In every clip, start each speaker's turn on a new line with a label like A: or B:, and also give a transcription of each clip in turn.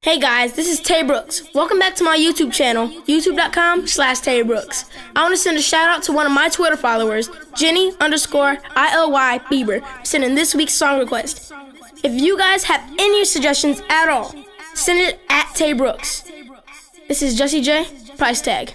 A: Hey guys, this is Tay Brooks. Welcome back to my YouTube channel, youtube.com/Tay Brooks. I want to send a shout out to one of my Twitter followers, Jenny_ILY Bieber, sending this week's song request. If you guys have any suggestions at all, send it at Tay Brooks. This is Jessie J, price tag.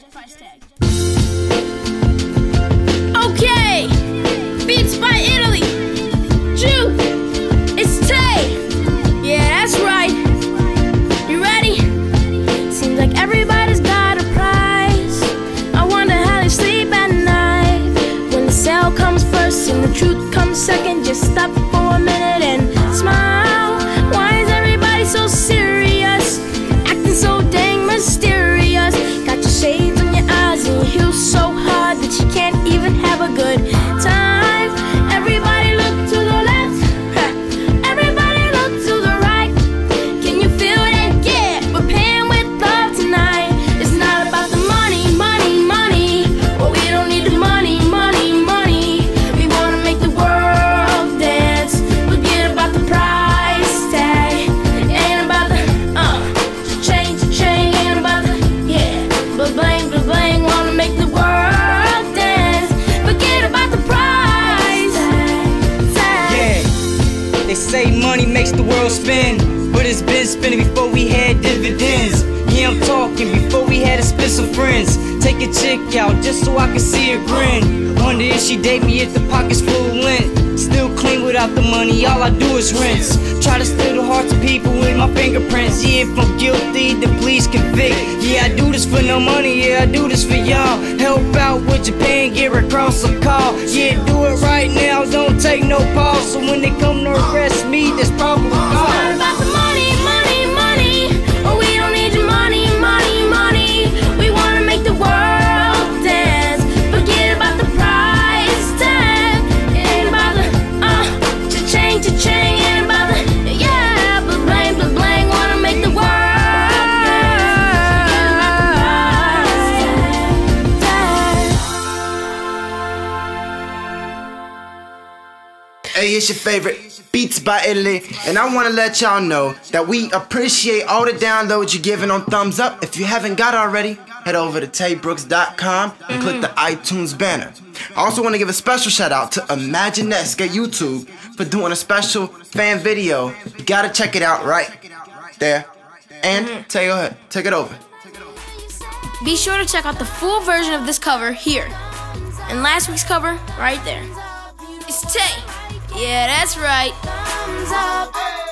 A: Okay, Beats by Italy. Jew, it's Tay. Yeah, that's right. You ready? Seems like everybody's got a price. I wonder how they sleep at night. When the sale comes first and the truth comes second, just stop for a minute and smile. Why is everybody so serious? Acting so dang mysterious. Got your shades on your eyes and your heels so hard that you can't even have a good time. Everybody look to the left, everybody look to the right. Can you feel that? Yeah, we're paying with love tonight. It's not about the money, money, money. Well, we don't need the money, money, money. We wanna make the world dance. Forget about the price tag. Ain't about the change, ain't about the but bling, bling. Wanna make the world dance. Forget about the price tag.
B: Yeah, they say money makes the world spin, but it's been spinning before we had dividends. Yeah, I'm talking before we had to split some friends. Take a chick out just so I can see her grin. Wonder if she date me if the pockets full of lint. Still clean without the money, all I do is rinse. Try to steal the hearts of people with my fingerprints. Yeah, if I'm guilty, the police convict. Yeah, I do this for no money, yeah, I do this for y'all. Help out with Japan, get across a call. Yeah, do it right now, don't take no pause. So when they come to arrest me, there's probably cause.
A: It's not about the money, money, money. Oh, we don't need your money, money, money. We wanna make the world dance. Forget about the price tag. It ain't about the cha-ching, cha-ching. Ain't about the bling, bling. Wanna make the world dance.
C: Hey, it's your favorite Beats by Italy, and I want to let y'all know that we appreciate all the downloads you're giving on Thumbs Up. If you haven't got it already, head over to taybrooks.com and click the iTunes banner. I also want to give a special shout out to Imaginesque at YouTube for doing a special fan video. You gotta check it out right there. And Tay, go ahead, take it over.
A: Be sure to check out the full version of this cover here, and last week's cover right there. It's Tay. Yeah, that's right. Thumbs up.